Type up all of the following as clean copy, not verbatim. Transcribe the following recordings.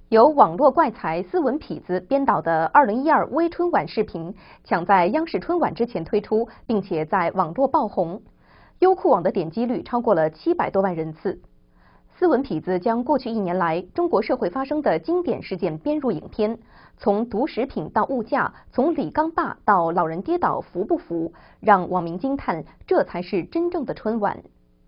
由网络怪才斯文痞子编导的2012微春晚视频，抢在央视春晚之前推出，并且在网络爆红。优酷网的点击率超过了700多万人次。斯文痞子将过去1年来中国社会发生的经典事件编入影片，从毒食品到物价，从李刚爸到老人跌倒扶不扶，让网民惊叹，这才是真正的春晚。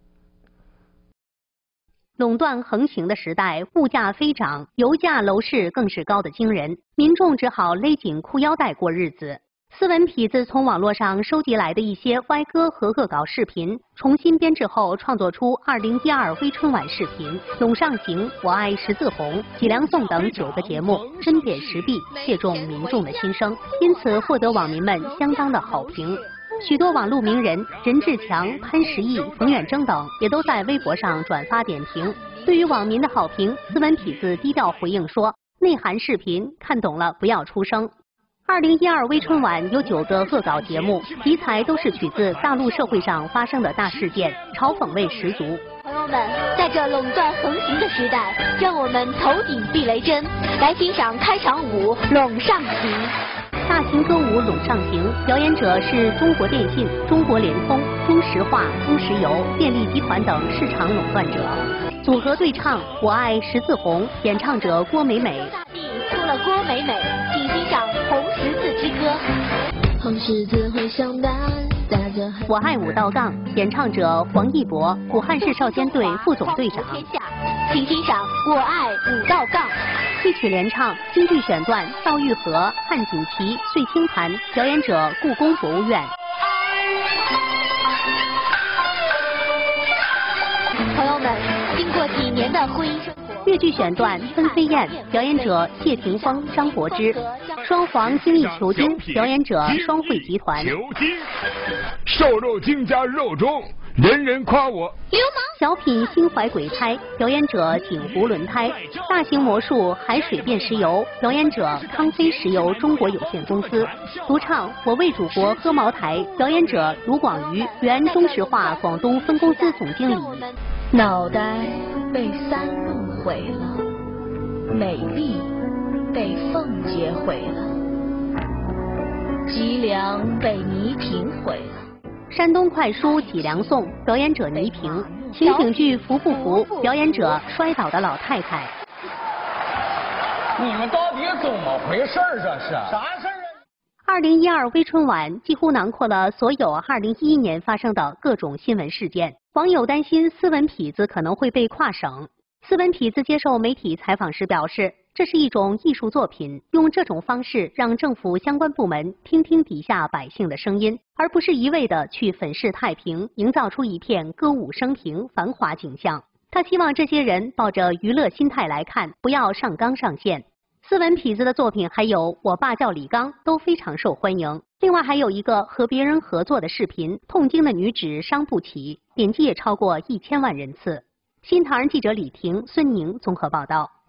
垄断横行的时代，物价飞涨，油价、楼市更是高得惊人，民众只好勒紧裤腰带过日子。斯文痞子从网络上收集来的一些歪歌和恶搞视频，重新编制后创作出2012微春晚视频《陇上行》《我爱十字红》《脊梁颂》等9个节目，针砭时弊，切中民众的心声，因此获得网民们相当的好评。许多网络名人任志强、潘石屹、冯远征等也都在微博上转发点评。对于网民的好评，斯文痞子低调回应说：“内涵视频看懂了不要出声。”2012微春晚有9个恶搞节目，题材都是取自大陆社会上发生的大事件，嘲讽味十足。 朋友们，在这垄断横行的时代，让我们头顶避雷针，来欣赏开场舞《陇上行》。 大型歌舞《陇上行》表演者是中国电信、中国联通、中石化、中石油、电力集团等市场垄断者。组合对唱《我爱十字红》，演唱者郭美美。 大地出了郭美美，请欣赏《红十字之歌》。 红十字会上班，大家我爱武道杠，演唱者黄义博，武汉市少先队副总队长。 请欣赏《我爱武道杠》。 戏曲联唱，京剧选段赵玉和、汉锦旗、碎星盘，表演者故宫博物院。 朋友们，经过几年的婚姻生活， 越剧选段分飞燕，表演者谢霆锋、张柏芝。双簧精益求精，表演者双汇集团。 求精，瘦肉精加肉中，人人夸我。 流氓。 小品心怀鬼胎，表演者锦湖轮胎。大型魔术海水变石油，表演者康菲石油中国有限公司。独唱我为祖国喝茅台，表演者卢广瑜，原中石化广东分公司总经理。 脑袋被三鹿毁了，美丽被凤姐毁了，脊梁被倪萍毁了。 山东快书《脊梁颂》，表演者倪萍。情景剧《服不服》，表演者摔倒的老太太。 你们到底怎么回事儿？这是啥事儿啊 ？2012微春晚几乎囊括了所有2011年发生的各种新闻事件。网友担心斯文痞子可能会被跨省。斯文痞子接受媒体采访时表示，这是一种艺术作品，用这种方式让政府相关部门听听底下百姓的声音，而不是一味的去粉饰太平，营造出一片歌舞升平、繁华景象。他希望这些人抱着娱乐心态来看，不要上纲上线。斯文痞子的作品还有《我爸叫李刚》都非常受欢迎。另外还有一个和别人合作的视频《痛经的女子伤不起》，点击也超过1000万人次。新唐人记者李婷、孙宁综合报道。